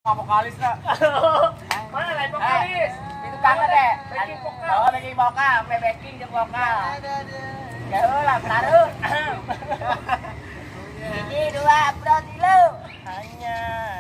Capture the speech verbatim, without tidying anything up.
vokalis lah. Mana lain vokalis? Itu kangen deh. Backing vokal. Oh, backing vokal, sampai backing jeung vokal. Ya ulah, taruh. Ini dua, bro, tilu. Hanya